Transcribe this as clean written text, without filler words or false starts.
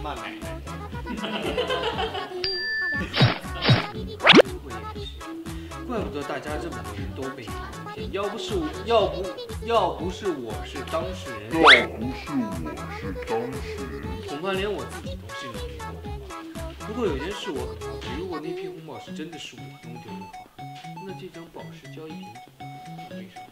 骂奶奶。怪不得大家这么多人都被你发现，要不是我是当事人，恐怕连我自己都信了这个谎话。不过有件事我很好奇，如果那批红宝石真的是我弄丢的话，那这张宝石交易品怎么办？为什么？